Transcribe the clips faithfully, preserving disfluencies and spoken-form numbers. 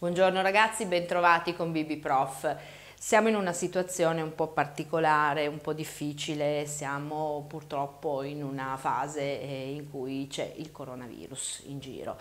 Buongiorno ragazzi, bentrovati con B B Prof. Siamo in una situazione un po' particolare, un po' difficile, siamo purtroppo in una fase in cui c'è il coronavirus in giro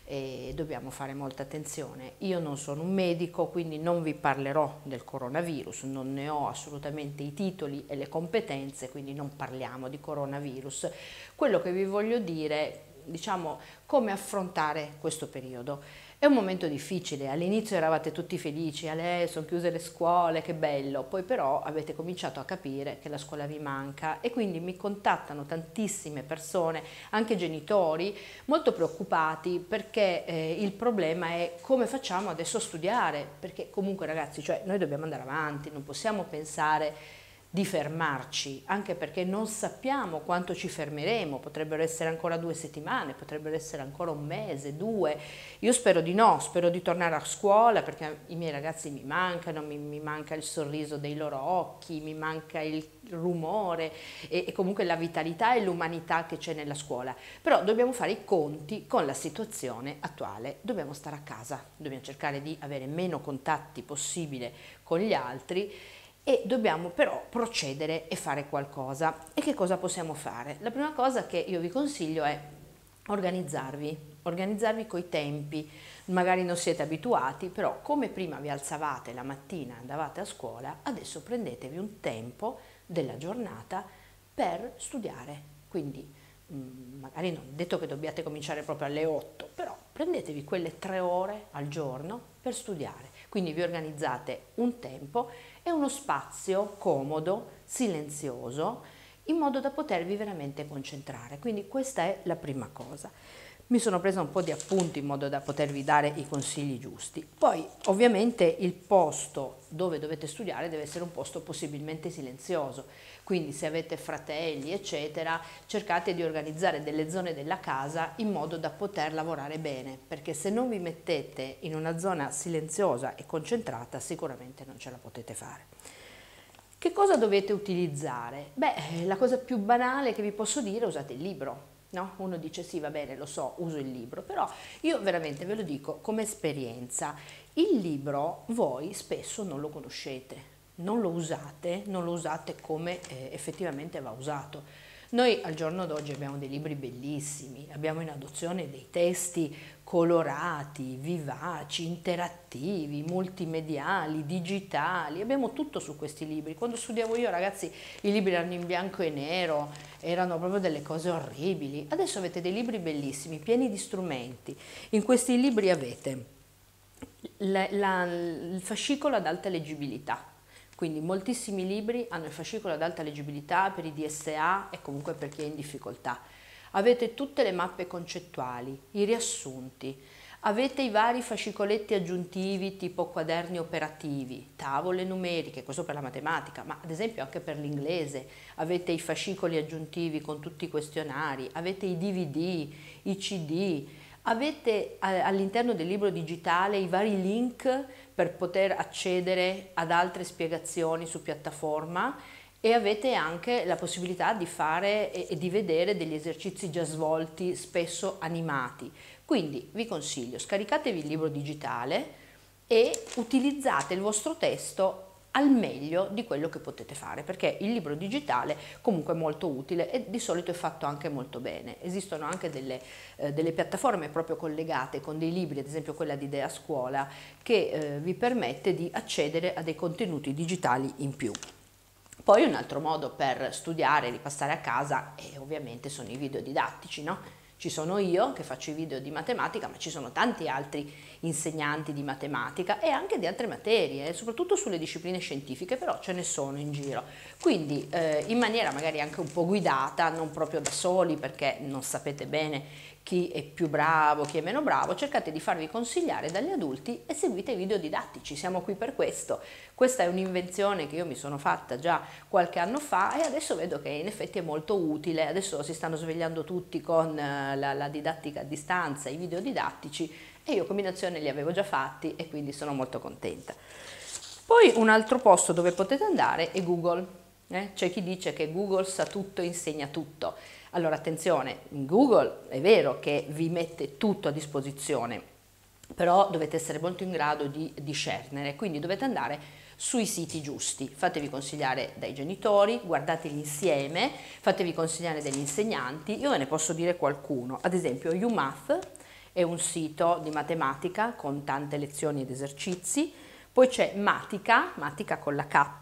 e dobbiamo fare molta attenzione. Io non sono un medico, quindi non vi parlerò del coronavirus, non ne ho assolutamente i titoli e le competenze, quindi non parliamo di coronavirus. Quello che vi voglio dire, diciamo, come affrontare questo periodo. È un momento difficile, all'inizio eravate tutti felici, Ale, sono chiuse le scuole, che bello, poi però avete cominciato a capire che la scuola vi manca e quindi mi contattano tantissime persone, anche genitori, molto preoccupati perché eh, il problema è come facciamo adesso a studiare, perché comunque ragazzi, cioè, noi dobbiamo andare avanti, non possiamo pensare di fermarci, anche perché non sappiamo quanto ci fermeremo, potrebbero essere ancora due settimane, potrebbero essere ancora un mese, due, io spero di no, spero di tornare a scuola perché i miei ragazzi mi mancano, mi, mi manca il sorriso dei loro occhi, mi manca il rumore e, e comunque la vitalità e l'umanità che c'è nella scuola, però dobbiamo fare i conti con la situazione attuale, dobbiamo stare a casa, dobbiamo cercare di avere meno contatti possibile con gli altri e dobbiamo però procedere e fare qualcosa. E che cosa possiamo fare? La prima cosa che io vi consiglio è organizzarvi, organizzarvi coi tempi, magari non siete abituati, però come prima vi alzavate la mattina e andavate a scuola, adesso prendetevi un tempo della giornata per studiare, quindi mh, magari non detto che dobbiate cominciare proprio alle otto, però prendetevi quelle tre ore al giorno per studiare, quindi vi organizzate un tempo e uno spazio comodo, silenzioso, in modo da potervi veramente concentrare. Quindi questa è la prima cosa. Mi sono presa un po' di appunti in modo da potervi dare i consigli giusti. Poi ovviamente il posto dove dovete studiare deve essere un posto possibilmente silenzioso, quindi se avete fratelli eccetera cercate di organizzare delle zone della casa in modo da poter lavorare bene, perché se non vi mettete in una zona silenziosa e concentrata sicuramente non ce la potete fare. Che cosa dovete utilizzare? Beh, la cosa più banale che vi posso dire è usate il libro. No? Uno dice sì, va bene, lo so, uso il libro, però io veramente ve lo dico come esperienza, il libro voi spesso non lo conoscete, non lo usate, non lo usate come eh, effettivamente va usato. Noi al giorno d'oggi abbiamo dei libri bellissimi, abbiamo in adozione dei testi colorati, vivaci, interattivi, multimediali, digitali, abbiamo tutto su questi libri. Quando studiavo io ragazzi i libri erano in bianco e nero, erano proprio delle cose orribili, adesso avete dei libri bellissimi, pieni di strumenti, in questi libri avete la, la, il fascicolo ad alta leggibilità. Quindi moltissimi libri hanno il fascicolo ad alta leggibilità per i D S A e comunque per chi è in difficoltà. Avete tutte le mappe concettuali, i riassunti, avete i vari fascicoletti aggiuntivi tipo quaderni operativi, tavole numeriche, questo per la matematica, ma ad esempio anche per l'inglese, avete i fascicoli aggiuntivi con tutti i questionari, avete i D V D, i C D, avete all'interno del libro digitale i vari link per poter accedere ad altre spiegazioni su piattaforma e avete anche la possibilità di fare e di vedere degli esercizi già svolti, spesso animati. Quindi vi consiglio, scaricatevi il libro digitale e utilizzate il vostro testo al meglio di quello che potete fare, perché il libro digitale comunque è molto utile e di solito è fatto anche molto bene. Esistono anche delle, eh, delle piattaforme proprio collegate con dei libri, ad esempio quella di Idea Scuola, che eh, vi permette di accedere a dei contenuti digitali in più. Poi un altro modo per studiare e ripassare a casa è ovviamente sono i video didattici, no? Ci sono io che faccio i video di matematica, ma ci sono tanti altri insegnanti di matematica e anche di altre materie, soprattutto sulle discipline scientifiche, però ce ne sono in giro. Quindi eh, in maniera magari anche un po' guidata, non proprio da soli perché non sapete bene chi è più bravo, chi è meno bravo, cercate di farvi consigliare dagli adulti e seguite i video didattici, siamo qui per questo. Questa è un'invenzione che io mi sono fatta già qualche anno fa e adesso vedo che in effetti è molto utile, adesso si stanno svegliando tutti con la, la didattica a distanza, i video didattici e io combinazione li avevo già fatti e quindi sono molto contenta. Poi un altro posto dove potete andare è Google, eh? C'è chi dice che Google sa tutto, insegna tutto. Allora attenzione, Google è vero che vi mette tutto a disposizione, però dovete essere molto in grado di discernere, quindi dovete andare sui siti giusti, fatevi consigliare dai genitori, guardateli insieme, fatevi consigliare dagli insegnanti. Io ve ne posso dire qualcuno, ad esempio UMath è un sito di matematica con tante lezioni ed esercizi, poi c'è Matica, Matica con la K,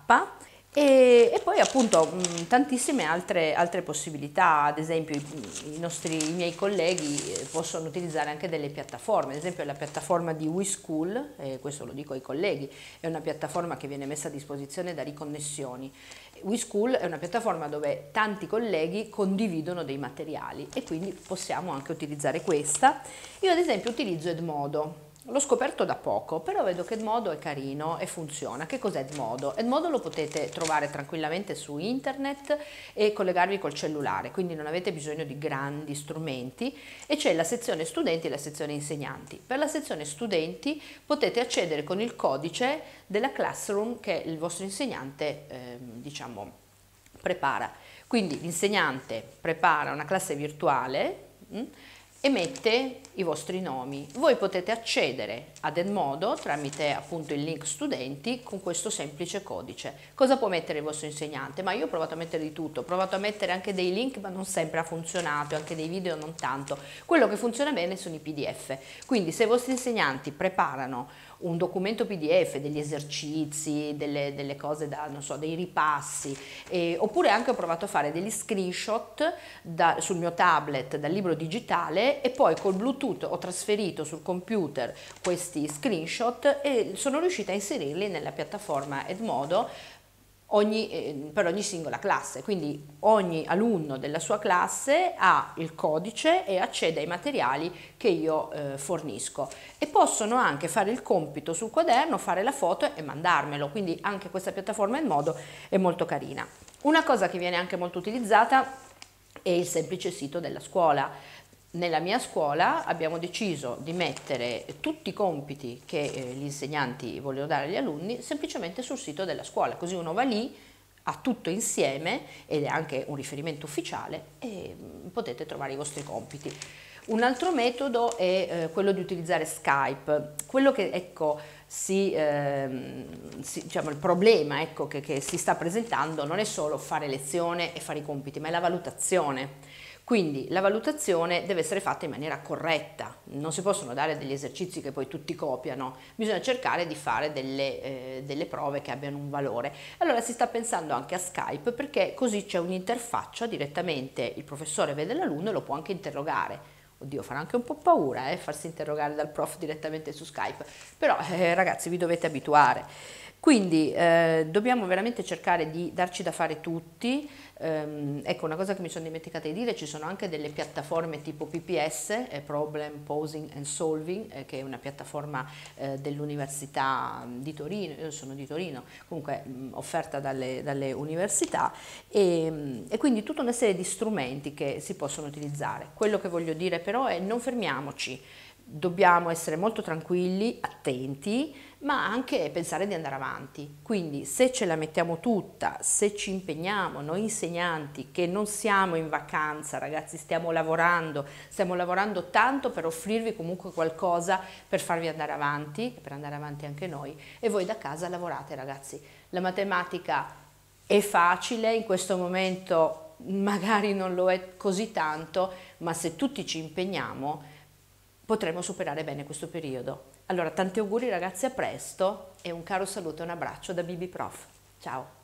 e, e poi appunto mh, tantissime altre, altre possibilità. Ad esempio i, i, nostri, i miei colleghi eh, possono utilizzare anche delle piattaforme, ad esempio la piattaforma di WeSchool, eh, questo lo dico ai colleghi, è una piattaforma che viene messa a disposizione da Riconnessioni. WeSchool è una piattaforma dove tanti colleghi condividono dei materiali e quindi possiamo anche utilizzare questa. Io ad esempio utilizzo Edmodo. L'ho scoperto da poco, però vedo che Edmodo è carino e funziona. Che cos'è Edmodo? Edmodo lo potete trovare tranquillamente su internet e collegarvi col cellulare, quindi non avete bisogno di grandi strumenti, e c'è la sezione studenti e la sezione insegnanti. Per la sezione studenti potete accedere con il codice della Classroom che il vostro insegnante eh, diciamo prepara. Quindi l'insegnante prepara una classe virtuale mh, e mette i vostri nomi. Voi potete accedere ad Edmodo tramite appunto il link studenti con questo semplice codice. Cosa può mettere il vostro insegnante? Ma io ho provato a mettere di tutto, ho provato a mettere anche dei link, ma non sempre ha funzionato, anche dei video non tanto. Quello che funziona bene sono i P D F. Quindi se i vostri insegnanti preparano un documento P D F, degli esercizi, delle, delle cose da, non so, dei ripassi, eh, oppure anche ho provato a fare degli screenshot da, sul mio tablet dal libro digitale, e poi col Bluetooth ho trasferito sul computer questi screenshot e sono riuscita a inserirli nella piattaforma Edmodo ogni, eh, per ogni singola classe. Quindi ogni alunno della sua classe ha il codice e accede ai materiali che io eh, fornisco, e possono anche fare il compito sul quaderno, fare la foto e mandarmelo. Quindi anche questa piattaforma Edmodo è molto carina. Una cosa che viene anche molto utilizzata è il semplice sito della scuola. Nella mia scuola abbiamo deciso di mettere tutti i compiti che eh, gli insegnanti vogliono dare agli alunni semplicemente sul sito della scuola, così uno va lì, ha tutto insieme ed è anche un riferimento ufficiale, e potete trovare i vostri compiti. Un altro metodo è eh, quello di utilizzare Skype. Quello che ecco si, ehm, si, diciamo, il problema ecco, che, che si sta presentando non è solo fare lezione e fare i compiti, ma è la valutazione. Quindi la valutazione deve essere fatta in maniera corretta, non si possono dare degli esercizi che poi tutti copiano, bisogna cercare di fare delle, eh, delle prove che abbiano un valore. Allora si sta pensando anche a Skype, perché così c'è un'interfaccia, direttamente il professore vede l'alunno e lo può anche interrogare. Oddio, farà anche un po' paura eh, farsi interrogare dal prof direttamente su Skype, però eh, ragazzi vi dovete abituare. Quindi eh, dobbiamo veramente cercare di darci da fare tutti. Um, ecco, una cosa che mi sono dimenticata di dire: ci sono anche delle piattaforme tipo P P S, eh, Problem Posing and Solving, eh, che è una piattaforma eh, dell'Università di Torino, io sono di Torino, comunque mh, offerta dalle, dalle università, e, mh, e quindi tutta una serie di strumenti che si possono utilizzare. Quello che voglio dire però è: non fermiamoci, dobbiamo essere molto tranquilli, attenti, ma anche pensare di andare avanti. Quindi se ce la mettiamo tutta, se ci impegniamo, noi insegnanti che non siamo in vacanza, ragazzi, stiamo lavorando, stiamo lavorando tanto per offrirvi comunque qualcosa per farvi andare avanti, per andare avanti anche noi, e voi da casa lavorate, ragazzi. La matematica è facile, in questo momento magari non lo è così tanto, ma se tutti ci impegniamo potremo superare bene questo periodo. Allora, tanti auguri ragazzi, a presto, e un caro saluto e un abbraccio da B B Prof. Ciao!